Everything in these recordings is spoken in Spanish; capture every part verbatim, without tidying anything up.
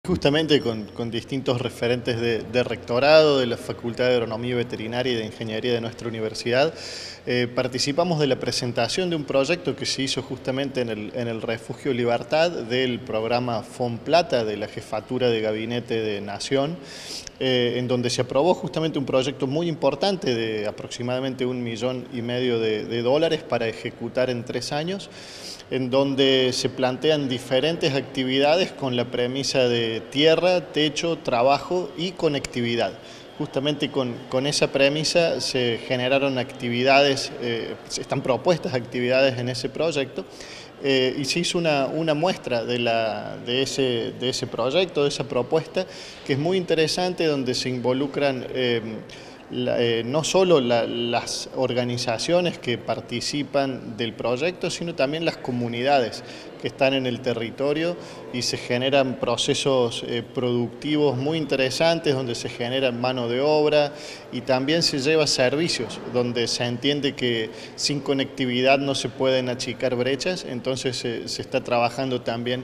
Justamente con, con distintos referentes de, de rectorado, de la Facultad de Agronomía Veterinaria y de Ingeniería de nuestra universidad, eh, participamos de la presentación de un proyecto que se hizo justamente en el, en el Refugio Libertad del programa FONPLATA de la Jefatura de Gabinete de Nación, eh, en donde se aprobó justamente un proyecto muy importante de aproximadamente un millón y medio de, de dólares para ejecutar en tres años, en donde se plantean diferentes actividades con la premisa de tierra, techo, trabajo y conectividad. Justamente con, con esa premisa se generaron actividades, eh, están propuestas actividades en ese proyecto, eh, y se hizo una, una muestra de, la, de, ese, de ese proyecto, de esa propuesta, que es muy interesante, donde se involucran eh, La, eh, no solo la, las organizaciones que participan del proyecto, sino también las comunidades que están en el territorio, y se generan procesos eh, productivos muy interesantes donde se genera mano de obra y también se lleva servicios, donde se entiende que sin conectividad no se pueden achicar brechas. Entonces eh, se está trabajando también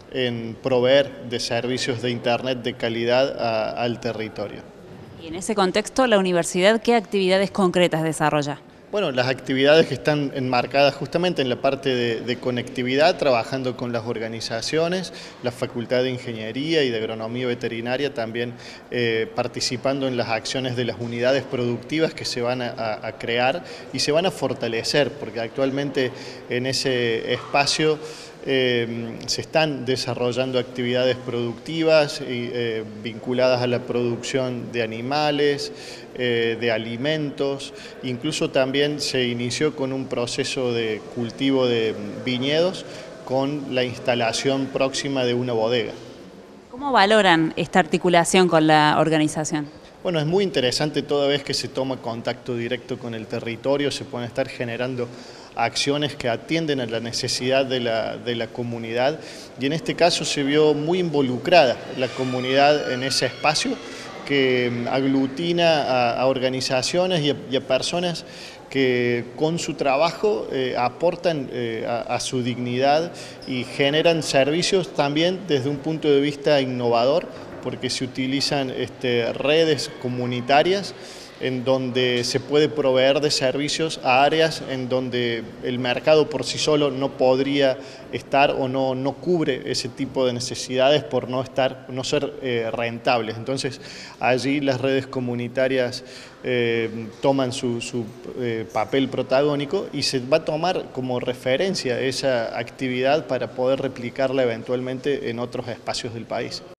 en proveer de servicios de internet de calidad a, al territorio. Y en ese contexto, ¿la universidad qué actividades concretas desarrolla? Bueno, las actividades que están enmarcadas justamente en la parte de, de conectividad, trabajando con las organizaciones, la Facultad de Ingeniería y de Agronomía Veterinaria también eh, participando en las acciones de las unidades productivas que se van a, a crear y se van a fortalecer, porque actualmente en ese espacio Eh, se están desarrollando actividades productivas y, eh, vinculadas a la producción de animales, eh, de alimentos. Incluso también se inició con un proceso de cultivo de viñedos con la instalación próxima de una bodega. ¿Cómo valoran esta articulación con la organización? Bueno, es muy interesante toda vez que se toma contacto directo con el territorio, se pueden estar generando acciones que atienden a la necesidad de la, de la comunidad, y en este caso se vio muy involucrada la comunidad en ese espacio que aglutina a, a organizaciones y a, y a personas que con su trabajo eh, aportan eh, a, a su dignidad y generan servicios también desde un punto de vista innovador, porque se utilizan este, redes comunitarias en donde se puede proveer de servicios a áreas en donde el mercado por sí solo no podría estar o no, no cubre ese tipo de necesidades por no, estar, no ser eh, rentables. Entonces allí las redes comunitarias eh, toman su, su eh, papel protagónico, y se va a tomar como referencia esa actividad para poder replicarla eventualmente en otros espacios del país.